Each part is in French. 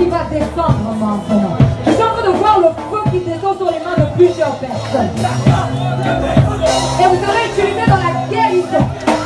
qui va descendre maintenant. Je suis en train de voir le feu qui descend sur les mains de plusieurs personnes. Et vous serez utilisés dans la guérison.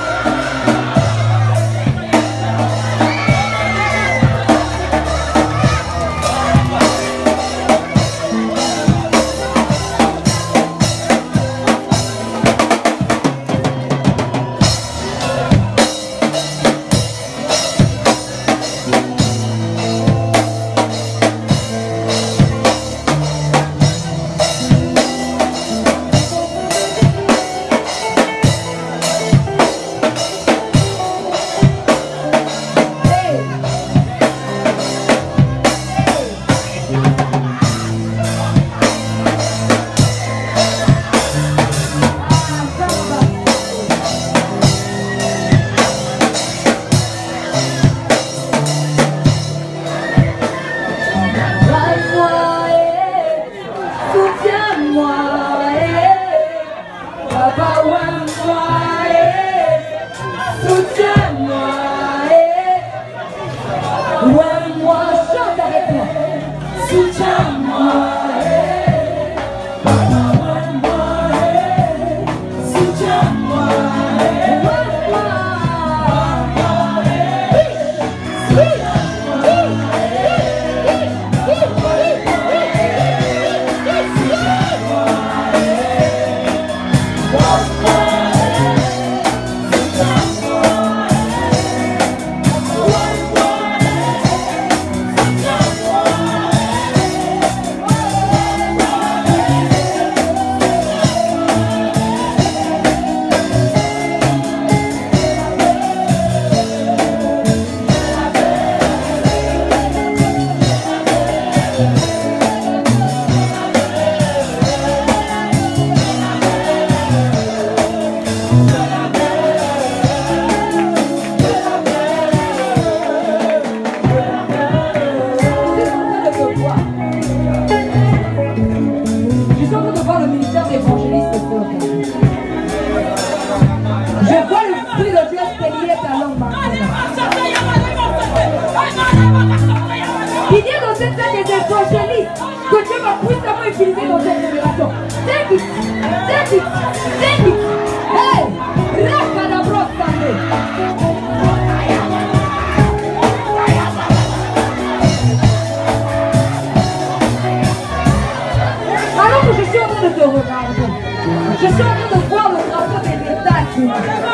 Je suis en train de voir le drapeau des états.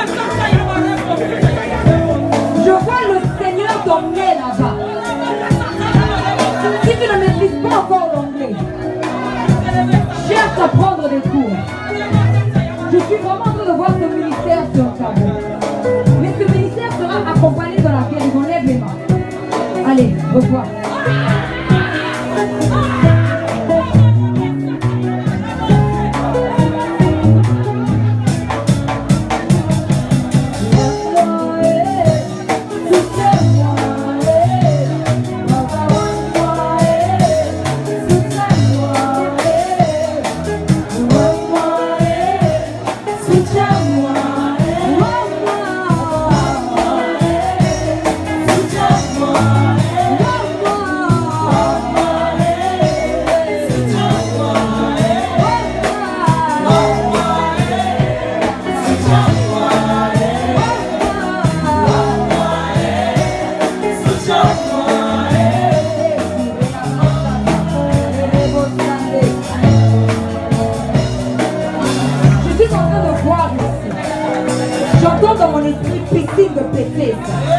Je vois le Seigneur t'emmener là-bas. Si tu ne maîtrises pas encore l'anglais, cherche à prendre des cours. Je suis vraiment en train de voir ce ministère sur ta vie. Mais ce ministère sera accompagné de la guérison. Lève les mains. Allez, revois. J'entends dans mon esprit piscine de pété.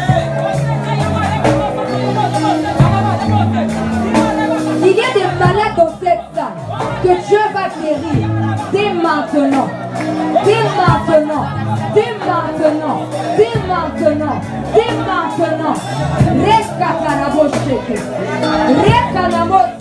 Il y a des malades dans cette salle que Dieu va guérir dès maintenant. Dès maintenant. Dès maintenant. Dès maintenant. Dès maintenant. Reka karabo sheke. Reka namo